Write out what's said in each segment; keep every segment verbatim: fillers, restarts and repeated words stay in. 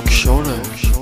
լոկ շորը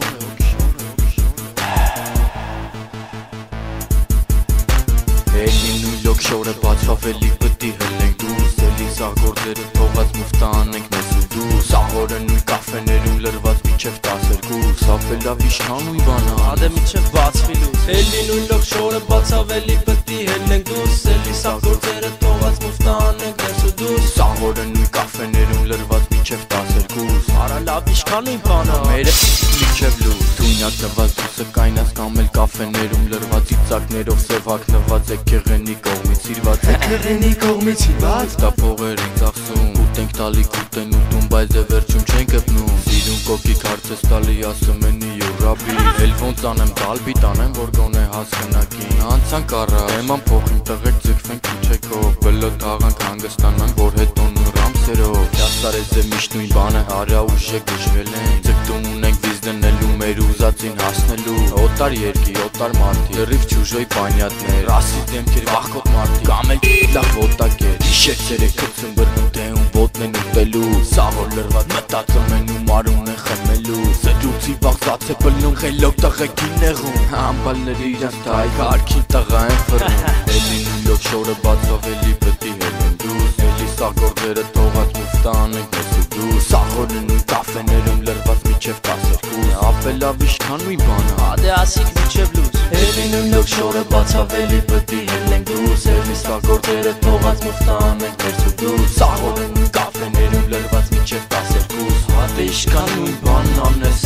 Էլի նույն լոկ շորը բացվավելի պտի հլենք դուրս Էլի սաղ գործերը թողած մուվտա անենք մեզ ու դուրս Սաղորը նույն կաֆեներում լրված միչև տասերկուս Ապել լավ իշքան ույն բանա Ադե միչև բացվի լուս Էլի նույն լոկ շորը բացավելի պտի հլենք դուրս Էլի սաղ գործերը թողած մուվտա անենք մեզ ու դուրս Սաղորը նույն կաֆեներում լրված միչև տասերկուս Արա լավ իշքան ույն բանա Մերը միչև լուս Թունյակ նված դուսը կայնած կամ էլ կաֆեներում լրված Իծակներով սև հակնված Էքեղենի կողմից սիրված Էքեղենի կողմից սիրված Դա փողեր ենք ծախսում Ուտենք տալիք ուտեն ուտում բայց դե վերջում չեն կպնում Սիրուն կոկիկ հարցես տալի ասում են իու ռաբի Էլ ոնց անեմ տալբի տանեմ որ գոնե հասկնակին Անցանք առա Էման փոխին տղեք ձգվենք քուչեկով Բլոտ հաղանք հանգստանանք որ հետոնում ռամսերով Դաստարեց է միշտ նույն բանը Արա ուժե գժվել են Ձգտում ունենք վիզ դնելու մեր ուզածին հասնելու Օտար երկի, օտար մարդի Լրիվ չուժոյ պանյատներ Ռասից դեմքեր վախկոտ մարդի Կամ էլ լավ ոտակ էր Իշեք ծերեք կծում բրնում դեում ոտն են ուտելու Սաղոր լրված մտածում են ու մարուն են խմելու Սջուցի վաղծած է պլնում խելոք տղեկին նեղում Համբալները իրանց թայք արքին տղա են վրնում Էլի նույն լոկ շորը բացավելի պտի հելեն դուս Էլի սաղ գործերը թողած մուվտա անենք մեզ ու դուս Սաղորը նույն կաֆեներում լրված միչև տասերկուս Ապել լավ իշքան ույն բանա Ադե ասիք միչև լուս Էլի նույն լոկ շորը բացավելի պտի հելենք դուս Էլի սաղ գործերը թողած մուվտա անենք մեզ ու դուս Սաղորը նույն կաֆեներում լրված միչև տասերկուս Ադե իշքան ույն բանն անես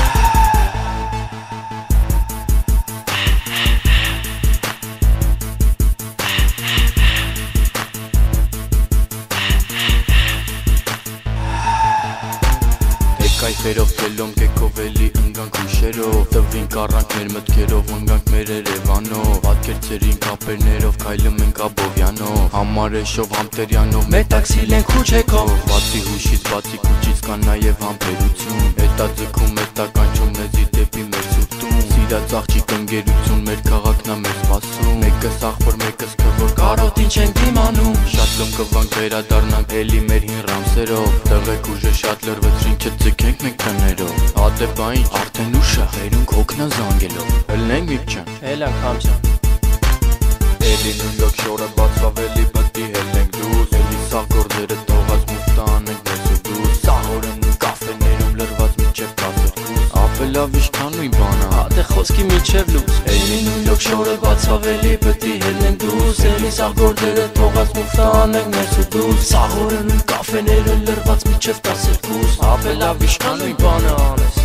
Կայֆերով կելոնք եկով էլի ընգանք հուշերով Տվինք առանք մեր մտքերով ընգանք մեր երևանով Պատկերցերին կապերներով կայլում ենք աբովյանով Համարեշով համտերյանով Մեր տաքսիլ ենք խուչեկով Բացի հուշից, բացի կուչից կան նաև համբերություն Հետա ձգում, հետա կանչում մեզի դեպի մեր սուտում Սիրած աղջիկ ընկերություն, մեր քաղաքնա մեր սպասում Մեկս աղբոր, մեկս քվոր, կարոտին չենք դիմանում Շատ լում կվանք վերադառնանք էլի մեր հին ռամսերով Տղեք ուժը շատ լրվեցրին չձգենք մենք տներով Ադե բայն արդեն ուշա վերունք հոգնա զանգելով Հլնենք միպչան Հելանք համջան Էլի նույն լոկ շորը բացվավելի պտի հելենք դուս Էլի սաղ գործերը թողած մուվտա անենք մեզ ու դուս Սաղորը նույն կաֆեներում լրված միչև տասերկուս Ապել լավ իշքան ույն բանա Ադե խոսքի միչև լուս Էլի նույն լոկ շորը բացվավելի պտի հելենք դուս Էլի սաղ գործերը թողած մուվտա անենք մեզ ու դուս Սաղորը նույն կաֆեներում լրված միչև տասերկուս Ապել լավ իշքան ույն բանը անես